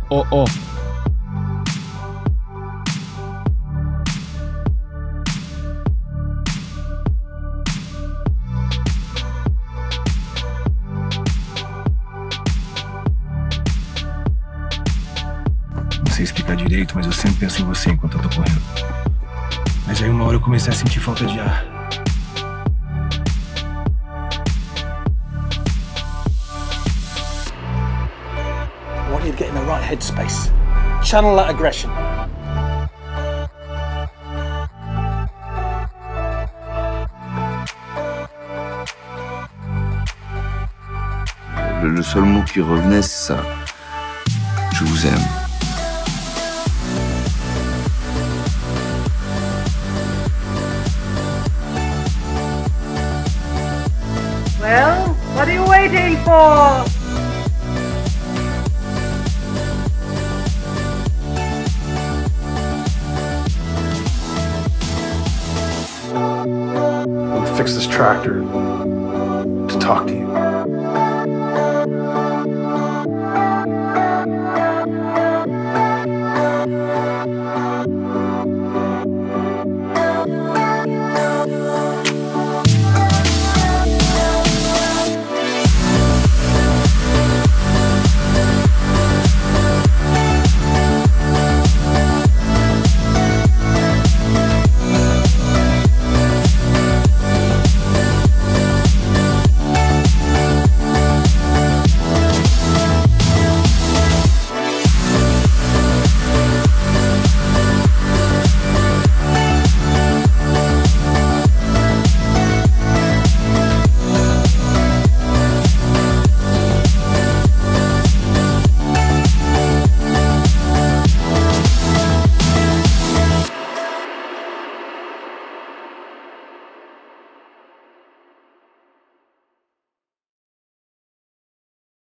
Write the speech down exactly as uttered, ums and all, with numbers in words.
oh, oh. Não sei explicar direito, mas eu sempre penso em você enquanto eu tô correndo. Mas aí uma hora eu comecei a sentir falta de ar. I want you to get in the right headspace. Channel that aggression. Le, le seul mot qui revenait, c'est ça. Je vous aime. Well, what are you waiting for? Fix this tractor to talk to you.